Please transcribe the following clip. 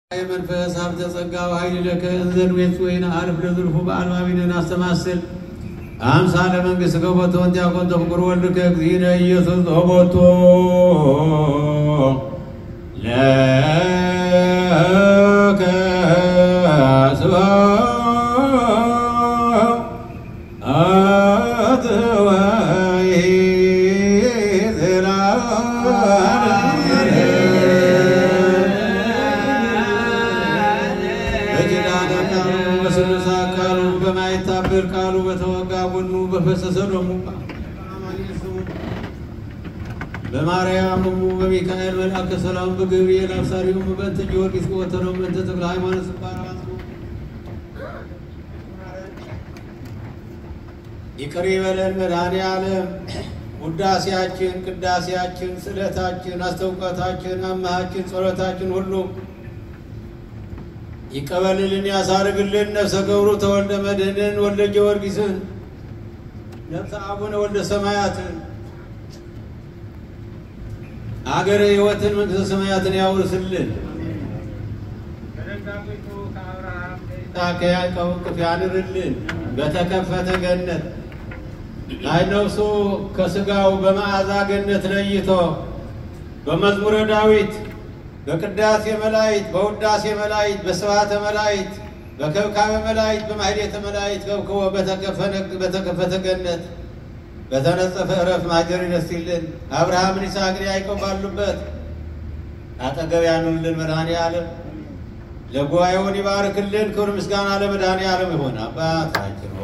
መንፈስ ሀብተ ጸጋው ኃይል ለከ ዘርቤት ወይና አልፍ ለዝልፉ በአልማቢነን አስተማስል አምሳለ መንግሥት ገቦቶ እንዲያቆንተ ፍቁር ወልድከ እግዚእነ ኢየሱስ ኦቦቶ ለከ ስብሐት ቃሉ በተወጋ ጎኑ በፈሰሰ ደሙ በማርያም በሚካኤል መልአከ ሰላም በገብርኤል አብሳሪው በእንተ ጊዮርጊስ ወተረው በእንተ ተክለ ሃይማኖት ስባራቱ ይቅር ይበለን መድኃኔዓለም። ውዳሴያችን፣ ቅዳሴያችን፣ ስዕለታችን፣ አስተውቆታችን፣ አማሃችን፣ ጸሎታችን ሁሉ ይቀበልልን ያሳርግልን። ነፍሰ ገብሩ ተወልደ መድኅንን ወልደ ጊዮርጊስን ነፍሰ አቡነ ወልደ ሰማያትን አገረ ሕይወትን መንግሥተ ሰማያትን ያውርስልን። ከያዕቆብ እቅፍ ያኑርልን። በተከፈተ ገነት ነፍሱ ከሥጋው በመዓዛ ገነት ለይቶ በመዝሙረ ዳዊት በቅዳሴ መላእክት በውዳሴ መላእክት በስብሐተ መላእክት በከብካበ መላእክት በማኅሌተ መላእክት ከብክቦ በተከፈተ ገነት በተነጸፈ ዕረፍት ማደር ይነስልን። አብርሃምን ይስሐቅን ያዕቆብ ባሉበት አጠገብ ያኑርልን መድኃኔዓለም። ለጉባኤውን ይባርክልን። ክብር ምስጋና ለመድኃኔዓለም ይሁን። አባታችን